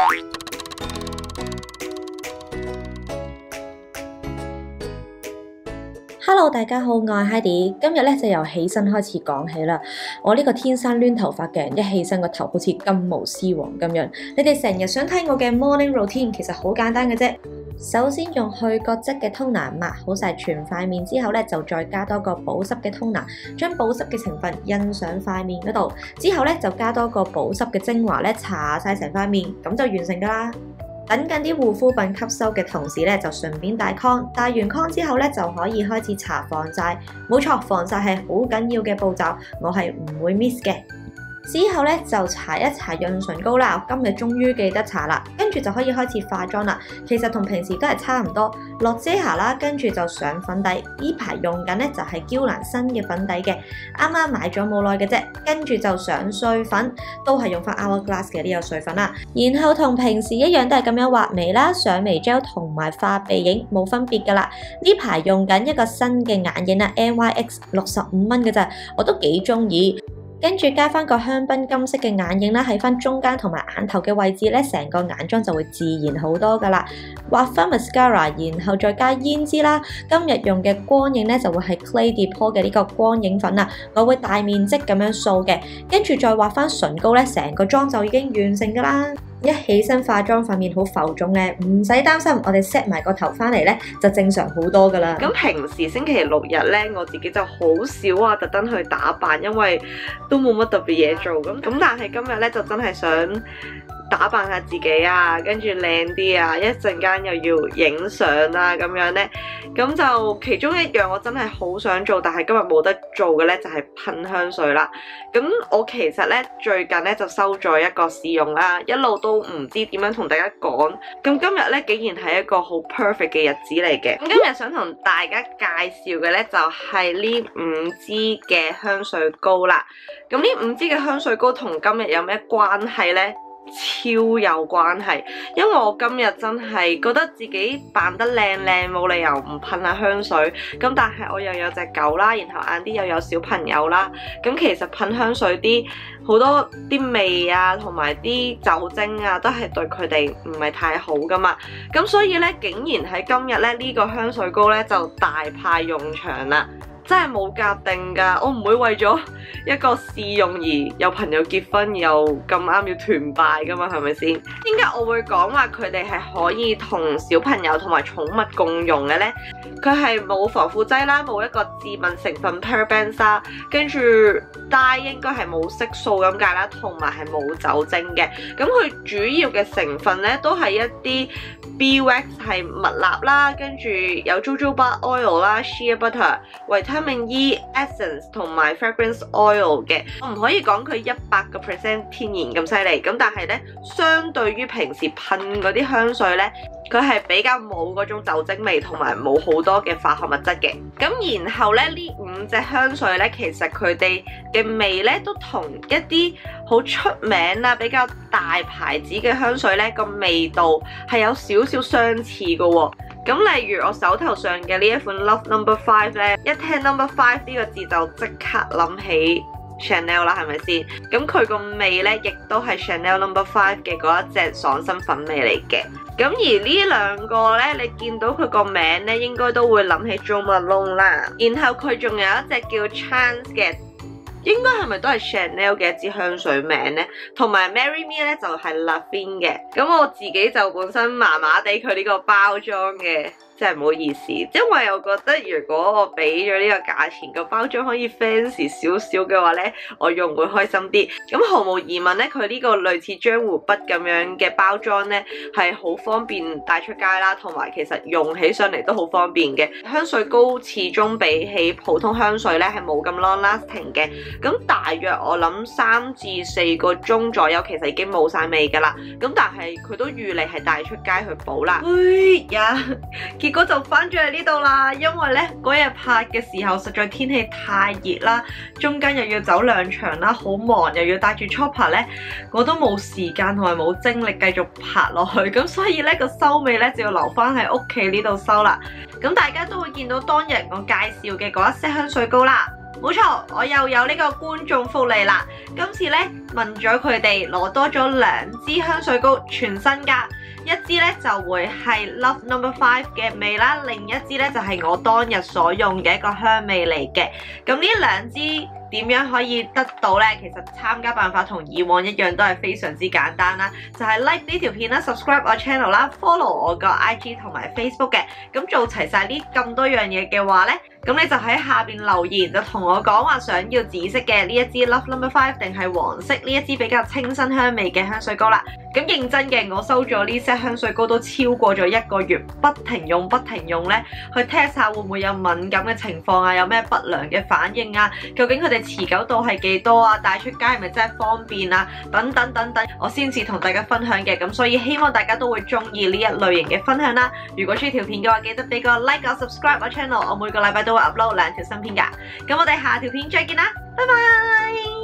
Hello， 大家好，我係 Heidi， 今日咧就由起身開始講起啦。我呢個天生攣頭髮嘅人，一起身個頭好似金毛獅王咁樣。你哋成日想睇我嘅 morning routine， 其實好簡單嘅啫。首先用去角質嘅 toner 抹好晒全塊面之後咧，就再加多個保濕嘅 toner， 將保濕嘅成分印上塊面嗰度。之後咧就加多個保濕嘅精華咧，搽晒成塊面，咁就完成噶啦。等緊啲護膚品吸收嘅同時咧，就順便戴 con， 戴完 con 之後咧，就可以開始搽防曬。冇錯，防曬係好緊要嘅步驟，我係唔會 miss 嘅。之後咧就搽一搽潤唇膏啦，我今日終於記得搽啦，跟住就可以開始化妝啦。其實同平時都係差唔多，落遮瑕啦，跟住就上粉底。呢排用緊咧就係嬌蘭新嘅粉底嘅，啱啱買咗冇耐嘅啫。跟住就上碎粉，都係用翻 Hourglass 嘅呢個碎粉啦。然後同平時一樣都係咁樣畫眉啦、上眉 gel 同埋化鼻影，冇分別噶啦。呢排用緊一個新嘅眼影啦 ，NYX 65蚊嘅咋，我都幾中意。跟住加翻個香檳金色嘅眼影啦，喺翻中間同埋眼頭嘅位置咧，成個眼妝就會自然好多噶啦。畫翻 mascara， 然後再加胭脂啦。今日用嘅光影咧就會係 Clé de Peau 嘅呢個光影粉啦，我會大面積咁樣掃嘅，跟住再畫翻唇膏咧，成個妝就已經完成噶啦。一起身化妝塊面好浮腫咧，唔使擔心，我哋 set 埋個頭翻嚟咧就正常好多噶啦。 咁平時星期六日咧，我自己就好少話特登去打扮，因為都冇乜特別嘢做咁但係今日咧就真係想打扮下自己啊，跟住靚啲啊，一陣間又要影相啦咁樣咧，咁就其中一樣我真係好想做，但係今日冇得做嘅咧就係噴香水啦。咁我其實咧最近咧就收咗一個試用啦，一路都唔知點樣同大家講。咁今日咧竟然係一個好 perfect 嘅日子嚟嘅。咁今日想同大家介紹嘅咧就係呢5支嘅香水膏啦。咁呢5支嘅香水膏同今日有咩關係咧？超有關係，因為我今日真係覺得自己扮得靚靚，冇理由唔噴下香水。咁但係我又有隻狗啦，然後晏啲又有小朋友啦。咁其實噴香水啲好多啲味啊，同埋啲酒精啊，都係對佢哋唔係太好噶嘛。咁所以咧，竟然喺今日咧呢個香水膏咧就大派用場啦。真係冇夾定㗎，我唔會為咗一個試用而有朋友結婚又咁啱要團拜㗎嘛，係咪先？點解我會講話佢哋係可以同小朋友同埋寵物共用嘅呢？佢係冇防腐劑啦，冇一個致敏成分 parabens 啦，跟住 dye 應該係冇色素咁解啦，同埋係冇酒精嘅。咁佢主要嘅成分咧都係一啲 beeswax 係蜜蠟啦，跟住有 jojoba oil 啦、shea butter、維他命 E essence 同埋 fragrance oil 嘅。我唔可以講佢100% 天然咁犀利，咁但係咧，相對於平時噴嗰啲香水咧，佢係比較冇嗰種酒精味，同埋冇好多嘅化學物質嘅。咁然後咧，呢5隻香水咧，其實佢哋嘅味咧都同一啲好出名啦、比較大牌子嘅香水咧個味道係有少少相似嘅喎。咁例如我手頭上嘅呢一款 Love No. 5咧，一聽 No. 5呢個字就即刻諗起 Chanel 啦，係咪先？咁佢個味咧，亦都係 Chanel No. 5嘅嗰一隻爽身粉味嚟嘅。咁而呢兩個咧，你見到佢個名咧，應該都會諗起 Jo Malone 啦。然後佢仲有一隻叫 Chance 嘅，應該係咪都係 Chanel 嘅一支香水名咧？同埋 Marry Me 咧就係 Lavin 嘅。咁我自己就本身麻麻地佢呢個包裝嘅。真係唔好意思，因為我覺得如果我俾咗呢個價錢，個包裝可以 fancy 少少嘅話咧，我用會開心啲。咁毫無疑問咧，佢呢個類似漿糊筆咁樣嘅包裝咧，係好方便帶出街啦，同埋其實用起上嚟都好方便嘅。香水膏始終比起普通香水咧係冇咁 long lasting 嘅。咁大約我諗3至4個鐘左右，其實已經冇晒味㗎啦。咁但係佢都預你係帶出街去補啦。哎呀！結果就翻咗嚟呢度啦，因為咧嗰日拍嘅時候實在天氣太熱啦，中間又要走2場啦，好忙又要帶住 chopper 咧，我都冇時間同埋冇精力繼續拍落去，咁所以咧個收尾咧就要留翻喺屋企呢度收啦。咁大家都會見到當日我介紹嘅嗰一些香水膏啦。 冇錯，我又有呢個觀眾福利啦。今次咧問咗佢哋攞多咗2支香水膏全新㗎，一支咧就會係 Love No. 5嘅味啦，另一支咧就係我當日所用嘅一個香味嚟嘅。咁呢2支點樣可以得到呢？其實參加辦法同以往一樣，都係非常之簡單啦，就係 like 呢條片啦 ，subscribe 我 channel 啦 ，follow 我個 IG 同埋 Facebook 嘅。咁做齊晒呢咁多樣嘢嘅話呢，咁你就喺下邊留言，就同我講話想要紫色嘅呢一支 Love No. 5定係黃色呢一支比較清新香味嘅香水膏啦。咁認真嘅，我收咗呢 set 香水膏都超過咗1個月，不停用呢，去 test 下會唔會有敏感嘅情況啊，有咩不良嘅反應啊，究竟佢哋持久度係幾多啊，帶出街係咪真係方便啊，等等，我先至同大家分享嘅。咁所以希望大家都會中意呢一類型嘅分享啦。如果中意條片嘅話，記得俾個 like 我 subscribe 我 channel， 我每個禮拜都會 upload 2條新片㗎。咁我哋下條片再見啦，拜拜。